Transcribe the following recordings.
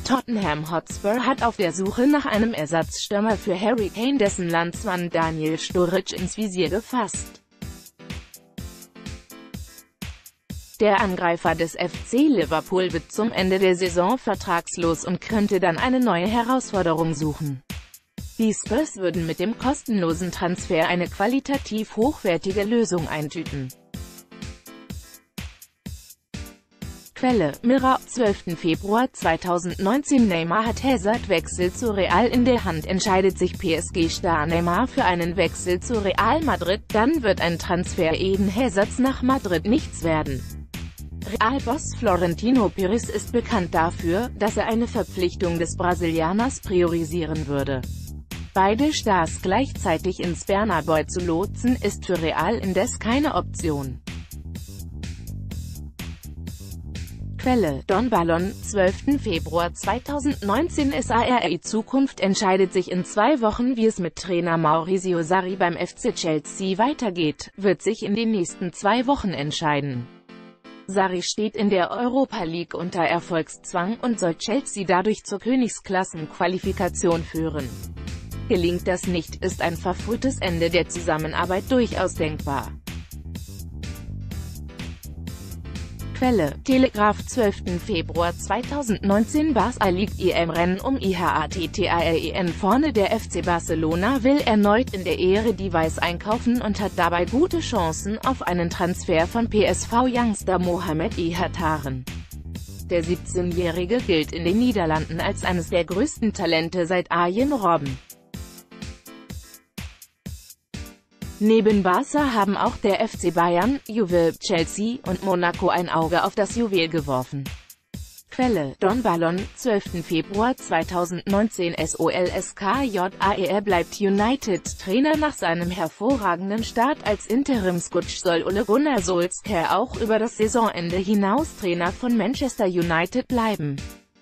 Tottenham Hotspur hat auf der Suche nach einem Ersatzstürmer für Harry Kane dessen Landsmann Daniel Sturridge ins Visier gefasst. Der Angreifer des FC Liverpool wird zum Ende der Saison vertragslos und könnte dann eine neue Herausforderung suchen. Die Spurs würden mit dem kostenlosen Transfer eine qualitativ hochwertige Lösung eintüten. Quelle: Mirror, 12. Februar 2019. Neymar hat Hazard-Wechsel zu Real in der Hand. Entscheidet sich PSG-Star Neymar für einen Wechsel zu Real Madrid, dann wird ein Transfer Eden Hazards nach Madrid nichts werden. Real-Boss Florentino Perez ist bekannt dafür, dass er eine Verpflichtung des Brasilianers priorisieren würde. Beide Stars gleichzeitig ins Bernabéu zu lotsen, ist für Real indes keine Option. Quelle: Don Balón, 12. Februar 2019. SARI Zukunft entscheidet sich in 2 Wochen, wie es mit Trainer Maurizio Sarri beim FC Chelsea weitergeht, wird sich in den nächsten 2 Wochen entscheiden. Sarri steht in der Europa League unter Erfolgszwang und soll Chelsea dadurch zur Königsklassenqualifikation führen. Gelingt das nicht, ist ein verfrühtes Ende der Zusammenarbeit durchaus denkbar. Quelle: Telegraph, 12. Februar 2019. Barca liegt im Rennen um IHATTAREN vorne. Der FC Barcelona will erneut in der Eredivisie einkaufen und hat dabei gute Chancen auf einen Transfer von PSV-Youngster Mohamed Ihataren. Der 17-Jährige gilt in den Niederlanden als eines der größten Talente seit Arjen Robben. Neben Barca haben auch der FC Bayern, Juve, Chelsea und Monaco ein Auge auf das Juwel geworfen. Quelle: Don Balón, 12. Februar 2019. SOLSKJAER bleibt United-Trainer. Nach seinem hervorragenden Start als Interimscoach soll Ole Gunnar Solskjaer auch über das Saisonende hinaus Trainer von Manchester United bleiben.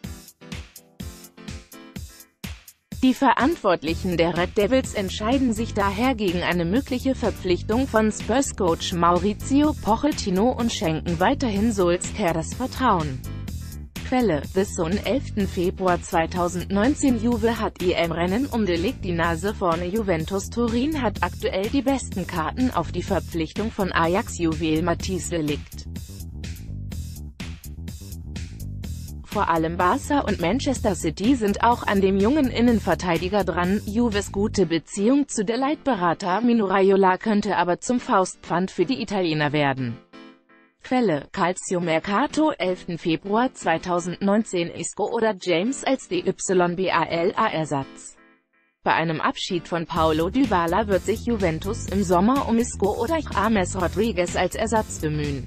Die Verantwortlichen der Red Devils entscheiden sich daher gegen eine mögliche Verpflichtung von Spurs-Coach Mauricio Pochettino und schenken weiterhin Solskjaer das Vertrauen. Quelle: The Sun, 11. Februar 2019. Juve hat im Rennen um De Ligt die Nase vorne. Juventus Turin hat aktuell die besten Karten auf die Verpflichtung von Ajax-Juwel Matthijs de Ligt. Vor allem Barca und Manchester City sind auch an dem jungen Innenverteidiger dran. Juves gute Beziehung zu der Leitberater Mino Raiola könnte aber zum Faustpfand für die Italiener werden. Quelle: Calcio Mercato, 11. Februar 2019. Isco oder James als DYBALA-Ersatz. Bei einem Abschied von Paulo Dybala wird sich Juventus im Sommer um Isco oder James Rodriguez als Ersatz bemühen.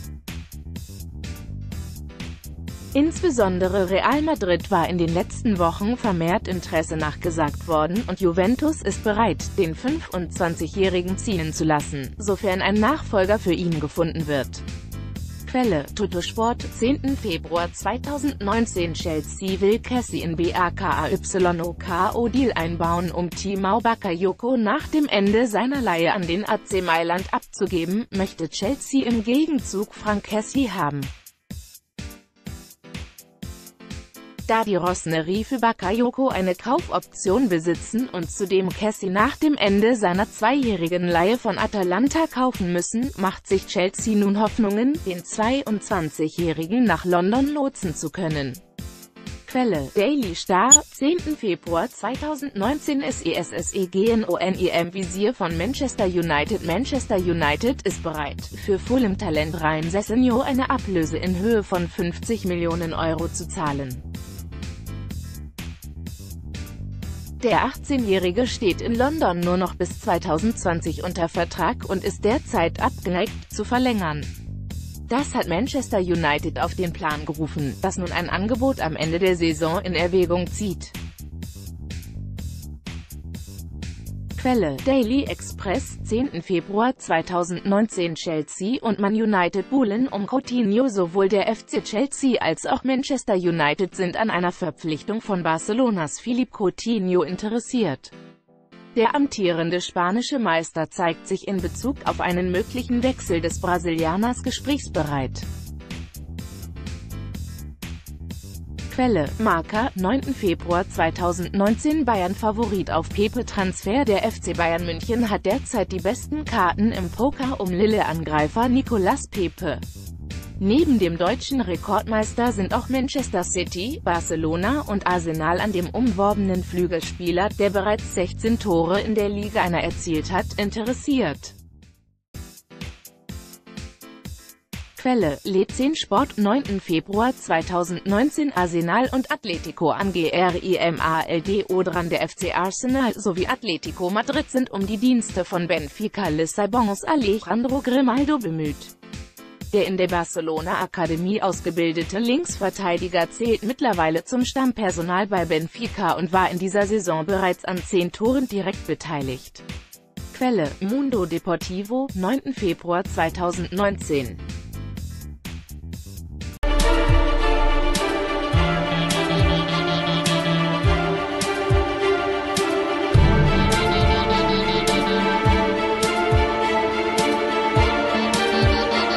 Insbesondere Real Madrid war in den letzten Wochen vermehrt Interesse nachgesagt worden und Juventus ist bereit, den 25-Jährigen ziehen zu lassen, sofern ein Nachfolger für ihn gefunden wird. Quelle: Tuttosport, 10. Februar 2019. Chelsea will Kessie in BAKAYOKO-Deal einbauen, um Timo Bakayoko nach dem Ende seiner Leihe an den AC Mailand abzugeben, möchte Chelsea im Gegenzug Franck Kessie haben. Da die Rossoneri für Bakayoko eine Kaufoption besitzen und zudem Kessie nach dem Ende seiner 2-jährigen Leihe von Atalanta kaufen müssen, macht sich Chelsea nun Hoffnungen, den 22-Jährigen nach London lotsen zu können. Quelle: Daily Star, 10. Februar 2019. SESSEGNON im Visier von Manchester United. Manchester United ist bereit, für Fulham-Talent Ryan Sessegnon eine Ablöse in Höhe von 50 Millionen Euro zu zahlen. Der 18-Jährige steht in London nur noch bis 2020 unter Vertrag und ist derzeit abgeneigt, zu verlängern. Das hat Manchester United auf den Plan gerufen, das nun ein Angebot am Ende der Saison in Erwägung zieht. Quelle: Daily Express, 10. Februar 2019. Chelsea und Man United buhlen um Coutinho. Sowohl der FC Chelsea als auch Manchester United sind an einer Verpflichtung von Barcelonas Philippe Coutinho interessiert. Der amtierende spanische Meister zeigt sich in Bezug auf einen möglichen Wechsel des Brasilianers gesprächsbereit. Quelle: Marca, 9. Februar 2019. Bayern Favorit auf Pepe. Transfer: Der FC Bayern München hat derzeit die besten Karten im Poker um Lille-Angreifer Nicolas Pepe. Neben dem deutschen Rekordmeister sind auch Manchester City, Barcelona und Arsenal an dem umworbenen Flügelspieler, der bereits 16 Tore in der Liga 1 erzielt hat, interessiert. Quelle: Le10 Sport, 9. Februar 2019. Arsenal und Atletico Grimaldo dran. Der FC Arsenal sowie Atletico Madrid sind um die Dienste von Benfica Lissabons Alejandro Grimaldo bemüht. Der in der Barcelona-Akademie ausgebildete Linksverteidiger zählt mittlerweile zum Stammpersonal bei Benfica und war in dieser Saison bereits an 10 Toren direkt beteiligt. Quelle: Mundo Deportivo, 9. Februar 2019.